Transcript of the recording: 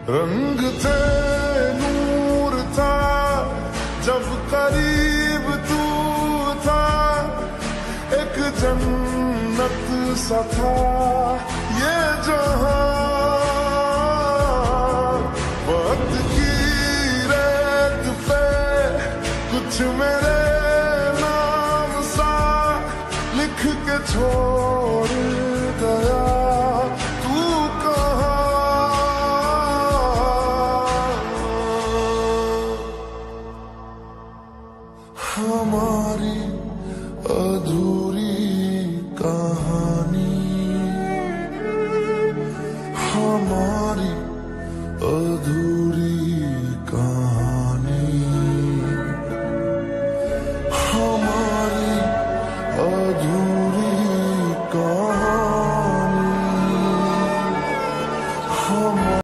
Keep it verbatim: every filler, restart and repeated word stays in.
रंग थे नूर था जब करीब तू था, एक जन्नत सा था ये जहां। वक्त की रेत पे कुछ मेरे नाम सा लिख के छोड़